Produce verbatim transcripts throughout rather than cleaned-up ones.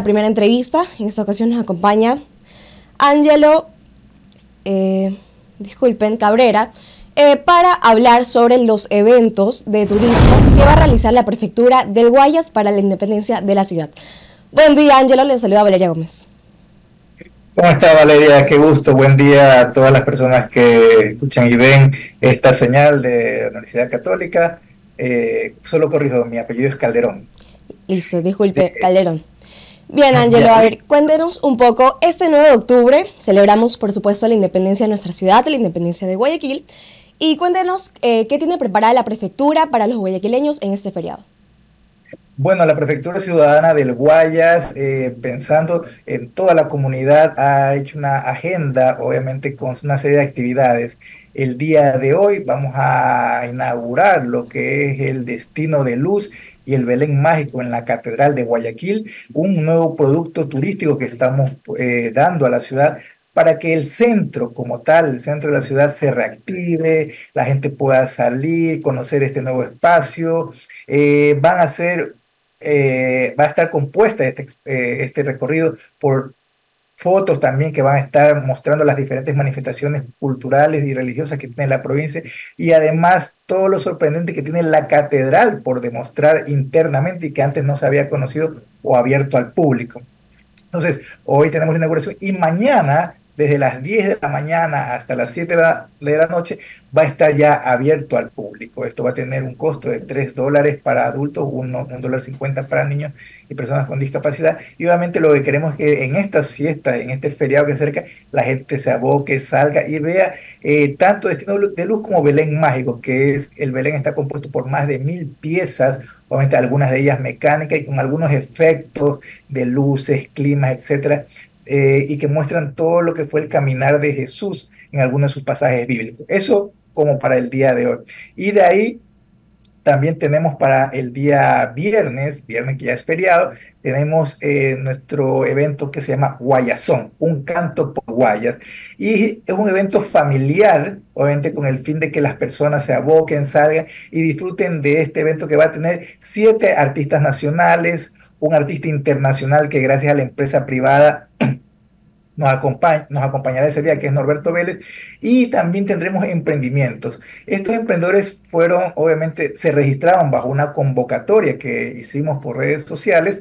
Primera entrevista. En esta ocasión nos acompaña Ángelo, eh, disculpen, Cabrera, eh, para hablar sobre los eventos de turismo que va a realizar la Prefectura del Guayas para la independencia de la ciudad. Buen día, Ángelo, les saluda Valeria Gómez. ¿Cómo está, Valeria? Qué gusto. Buen día a todas las personas que escuchan y ven esta señal de la Universidad Católica. Eh, solo corrijo, mi apellido es Calderón. Listo, disculpe, Calderón. Bien, Eh, Ángelo, ya. a ver, cuéntenos un poco. Este nueve de octubre celebramos, por supuesto, la independencia de nuestra ciudad, la independencia de Guayaquil. Y cuéntenos eh, qué tiene preparada la Prefectura para los guayaquileños en este feriado. Bueno, la Prefectura Ciudadana del Guayas, eh, pensando en toda la comunidad, ha hecho una agenda, obviamente con una serie de actividades. El día de hoy vamos a inaugurar lo que es el Destino de Luz y el Belén Mágico en la Catedral de Guayaquil, un nuevo producto turístico que estamos eh, dando a la ciudad para que el centro como tal, el centro de la ciudad se reactive, la gente pueda salir, conocer este nuevo espacio. Eh, van a ser eh, va a estar compuesta este, eh, este recorrido por fotos también que van a estar mostrando las diferentes manifestaciones culturales y religiosas que tiene la provincia y además todo lo sorprendente que tiene la catedral por demostrar internamente y que antes no se había conocido o abierto al público. Entonces, hoy tenemos la inauguración y mañana, desde las diez de la mañana hasta las siete de la, de la noche, va a estar ya abierto al público. Esto va a tener un costo de tres dólares para adultos, un, un dólar cincuenta para niños y personas con discapacidad. Y obviamente lo que queremos es que en estas fiestas, en este feriado que se acerca, la gente se aboque, salga y vea eh, tanto Destino de Luz como Belén Mágico, que es el Belén está compuesto por más de mil piezas, obviamente algunas de ellas mecánicas y con algunos efectos de luces, climas, etcétera, eh, y que muestran todo lo que fue el caminar de Jesús en algunos de sus pasajes bíblicos. Eso como para el día de hoy. Y de ahí también tenemos para el día viernes, viernes que ya es feriado, tenemos eh, nuestro evento que se llama Guayazón, un canto por Guayas. Y es un evento familiar, obviamente con el fin de que las personas se aboquen, salgan y disfruten de este evento que va a tener siete artistas nacionales, un artista internacional que gracias a la empresa privada nos, acompaña, nos acompañará ese día, que es Norberto Vélez, y también tendremos emprendimientos. Estos emprendedores fueron, obviamente, se registraron bajo una convocatoria que hicimos por redes sociales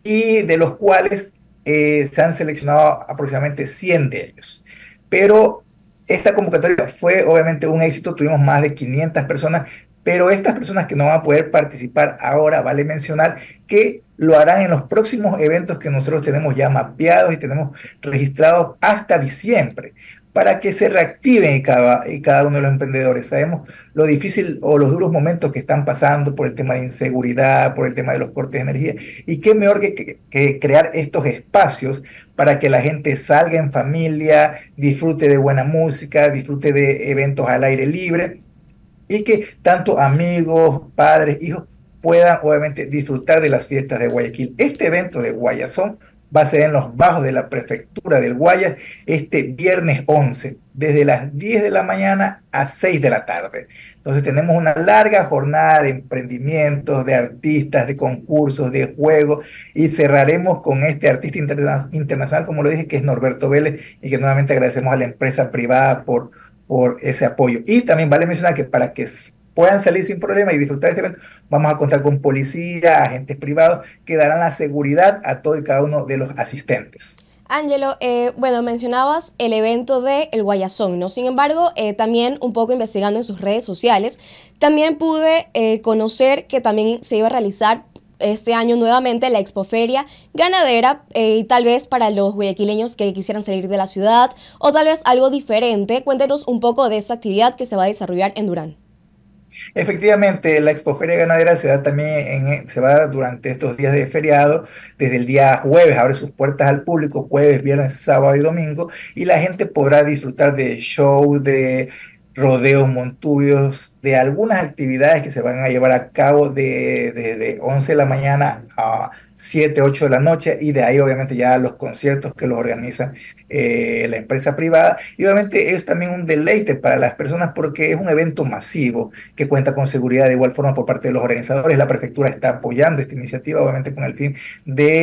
y de los cuales eh, se han seleccionado aproximadamente cien de ellos. Pero esta convocatoria fue obviamente un éxito, tuvimos más de quinientas personas, pero estas personas que no van a poder participar ahora, vale mencionar que lo harán en los próximos eventos que nosotros tenemos ya mapeados y tenemos registrados hasta diciembre, para que se reactiven y cada, y cada uno de los emprendedores. Sabemos lo difícil o los duros momentos que están pasando por el tema de inseguridad, por el tema de los cortes de energía, y qué mejor que, que, que crear estos espacios para que la gente salga en familia, disfrute de buena música, disfrute de eventos al aire libre y que tanto amigos, padres, hijos puedan obviamente disfrutar de las fiestas de Guayaquil. Este evento de Guayazón va a ser en los bajos de la prefectura del Guayas este viernes once, desde las diez de la mañana a seis de la tarde. Entonces tenemos una larga jornada de emprendimientos, de artistas, de concursos, de juegos y cerraremos con este artista interna internacional, como lo dije, que es Norberto Vélez y que nuevamente agradecemos a la empresa privada por por ese apoyo. Y también vale mencionar que para que puedan salir sin problema y disfrutar de este evento, vamos a contar con policía, agentes privados que darán la seguridad a todo y cada uno de los asistentes. Ángelo, eh, bueno, mencionabas el evento de El Guayazón, ¿no? Sin embargo, eh, también un poco investigando en sus redes sociales, también pude eh, conocer que también se iba a realizar este año nuevamente la Expoferia Ganadera eh, y tal vez para los guayaquileños que quisieran salir de la ciudad o tal vez algo diferente. Cuéntenos un poco de esa actividad que se va a desarrollar en Durán. Efectivamente, la Expoferia Ganadera se da también en, se va a dar durante estos días de feriado, desde el día jueves, abre sus puertas al público, jueves, viernes, sábado y domingo, y la gente podrá disfrutar de shows, de rodeos, montubios, de algunas actividades que se van a llevar a cabo de, de, de once de la mañana a siete, ocho de la noche, y de ahí obviamente ya los conciertos que los organizan eh, la empresa privada, y obviamente es también un deleite para las personas porque es un evento masivo que cuenta con seguridad de igual forma por parte de los organizadores. La prefectura está apoyando esta iniciativa obviamente con el fin de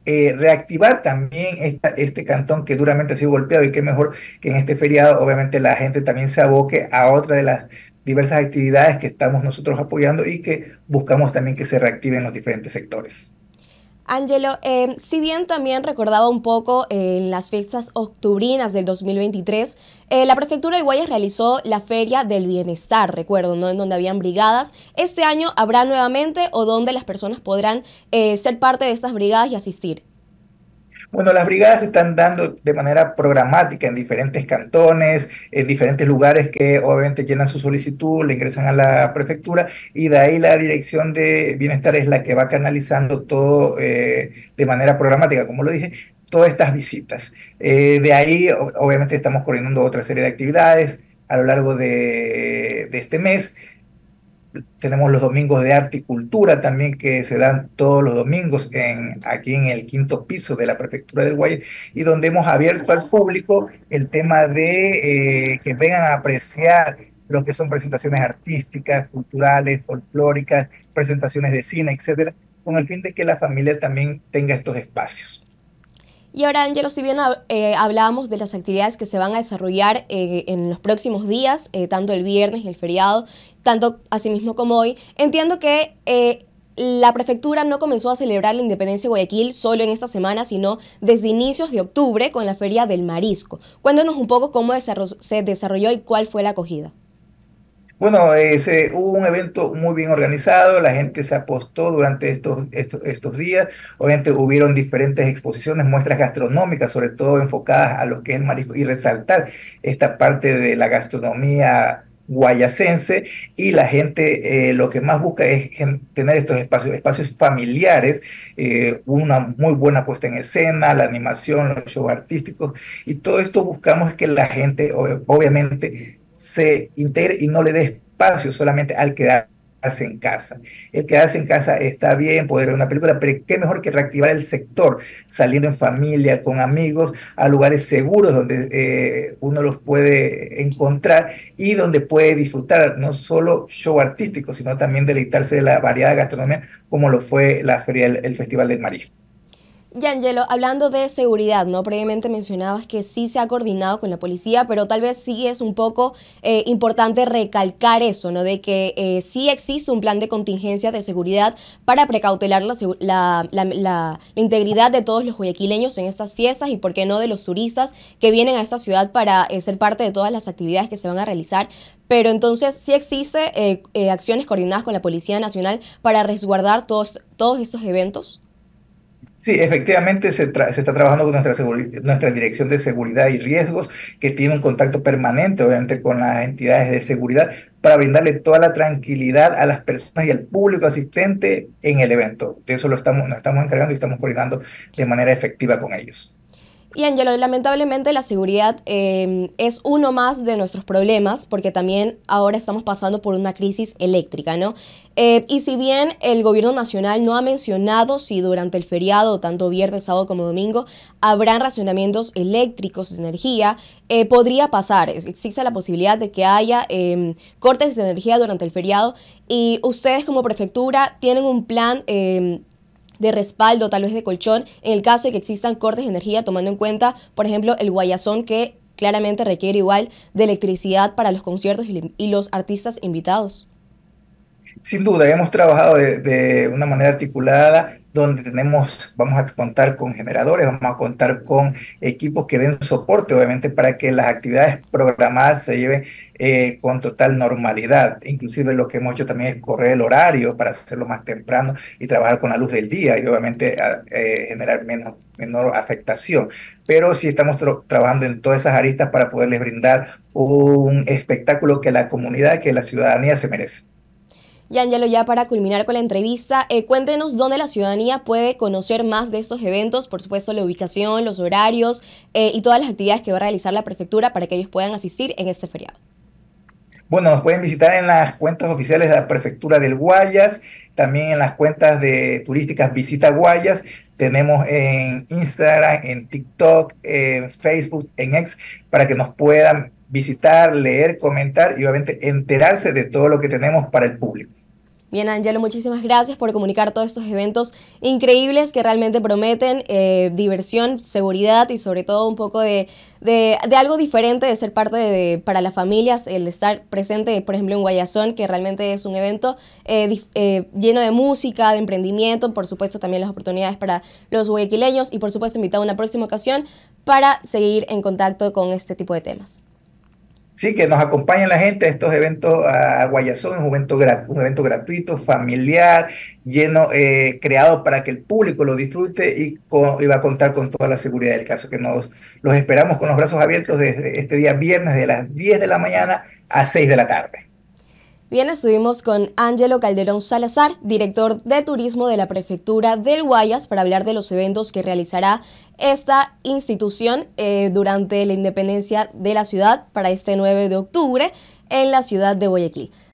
eh, reactivar también esta, este cantón que duramente ha sido golpeado y qué mejor que en este feriado obviamente la gente también se aboque a otra de las diversas actividades que estamos nosotros apoyando y que buscamos también que se reactiven los diferentes sectores. Ángelo, eh, si bien también recordaba un poco eh, en las fiestas octubrinas del dos mil veintitrés, eh, la Prefectura de Guayas realizó la Feria del Bienestar, recuerdo, ¿no? En donde habían brigadas. ¿Este año habrá nuevamente o donde las personas podrán eh, ser parte de estas brigadas y asistir? Bueno, las brigadas se están dando de manera programática en diferentes cantones, en diferentes lugares que obviamente llenan su solicitud, le ingresan a la prefectura y de ahí la dirección de bienestar es la que va canalizando todo eh, de manera programática, como lo dije, todas estas visitas. Eh, de ahí o- obviamente estamos coordinando otra serie de actividades a lo largo de, de este mes. Tenemos los domingos de arte y cultura también que se dan todos los domingos en, aquí en el quinto piso de la Prefectura del Guayas y donde hemos abierto al público el tema de eh, que vengan a apreciar lo que son presentaciones artísticas, culturales, folclóricas, presentaciones de cine, etcétera, con el fin de que la familia también tenga estos espacios. Y ahora, Angelo, si bien eh, hablábamos de las actividades que se van a desarrollar eh, en los próximos días, eh, tanto el viernes y el feriado, tanto asimismo como hoy, entiendo que eh, la prefectura no comenzó a celebrar la independencia de Guayaquil solo en esta semana, sino desde inicios de octubre con la Feria del Marisco. Cuéntanos un poco cómo desarroll- se desarrolló y cuál fue la acogida. Bueno, eh, se- hubo un evento muy bien organizado, la gente se apostó durante estos, estos, estos días, obviamente hubieron diferentes exposiciones, muestras gastronómicas, sobre todo enfocadas a lo que es el marisco y resaltar esta parte de la gastronomía guayacense y la gente eh, lo que más busca es gen- tener estos espacios, espacios familiares, eh, una muy buena puesta en escena, la animación, los shows artísticos y todo esto buscamos que la gente ob- obviamente se integre y no le dé espacio solamente al quedarse en casa. El quedarse en casa está bien, poder ver una película, pero qué mejor que reactivar el sector, saliendo en familia, con amigos, a lugares seguros donde eh, uno los puede encontrar y donde puede disfrutar no solo show artístico, sino también deleitarse de la variada gastronomía, como lo fue la feria, el, el Festival del Marisco. Yangelo, hablando de seguridad, ¿no? Previamente mencionabas que sí se ha coordinado con la policía, pero tal vez sí es un poco eh, importante recalcar eso, ¿no? De que eh, sí existe un plan de contingencia de seguridad para precautelar la, la, la, la, la integridad de todos los guayaquileños en estas fiestas y, por qué no, de los turistas que vienen a esta ciudad para eh, ser parte de todas las actividades que se van a realizar. Pero entonces sí existe eh, eh, acciones coordinadas con la Policía Nacional para resguardar todos, todos estos eventos. Sí, efectivamente se, tra- se está trabajando con nuestra, seguri- nuestra Dirección de Seguridad y Riesgos, que tiene un contacto permanente, obviamente, con las entidades de seguridad para brindarle toda la tranquilidad a las personas y al público asistente en el evento. De eso lo estamos, nos estamos encargando y estamos coordinando de manera efectiva con ellos. Y Angelo, lamentablemente la seguridad eh, es uno más de nuestros problemas porque también ahora estamos pasando por una crisis eléctrica, ¿no? Eh, y si bien el gobierno nacional no ha mencionado si durante el feriado, tanto viernes, sábado como domingo, habrán racionamientos eléctricos de energía, eh, podría pasar. Existe la posibilidad de que haya eh, cortes de energía durante el feriado y ustedes como prefectura tienen un plan eh, de respaldo, tal vez de colchón, en el caso de que existan cortes de energía, tomando en cuenta, por ejemplo, el guayazón que claramente requiere igual de electricidad para los conciertos y, y los artistas invitados. Sin duda, hemos trabajado de, de una manera articulada donde tenemos, vamos a contar con generadores, vamos a contar con equipos que den soporte, obviamente, para que las actividades programadas se lleven eh, con total normalidad. Inclusive lo que hemos hecho también es correr el horario para hacerlo más temprano y trabajar con la luz del día y obviamente a- eh, generar menos, menor afectación. Pero sí estamos tra- trabajando en todas esas aristas para poderles brindar un espectáculo que la comunidad, que la ciudadanía se merece. Y Angelo, ya para culminar con la entrevista, eh, cuéntenos dónde la ciudadanía puede conocer más de estos eventos, por supuesto la ubicación, los horarios eh, y todas las actividades que va a realizar la prefectura para que ellos puedan asistir en este feriado. Bueno, nos pueden visitar en las cuentas oficiales de la Prefectura del Guayas, también en las cuentas de turísticas Visita Guayas. Tenemos en Instagram, en TikTok, en Facebook, en X, para que nos puedan visitar, leer, comentar y obviamente enterarse de todo lo que tenemos para el público. Bien, Ángelo, muchísimas gracias por comunicar todos estos eventos increíbles que realmente prometen eh, diversión, seguridad y sobre todo un poco de, de, de algo diferente de ser parte de, de, para las familias, el estar presente, por ejemplo, en Guayazón, que realmente es un evento eh, eh, lleno de música, de emprendimiento, por supuesto también las oportunidades para los guayaquileños y por supuesto invitado a una próxima ocasión para seguir en contacto con este tipo de temas. Sí, que nos acompañen la gente a estos eventos a Guayazón, es un evento, gra- un evento gratuito, familiar, lleno, eh, creado para que el público lo disfrute y, co- y va a contar con toda la seguridad del caso, que nos los esperamos con los brazos abiertos desde este día viernes de las diez de la mañana a seis de la tarde. Bien, estuvimos con Ángelo Calderón Salazar, director de turismo de la Prefectura del Guayas, para hablar de los eventos que realizará esta institución eh, durante la independencia de la ciudad para este nueve de octubre en la ciudad de Guayaquil.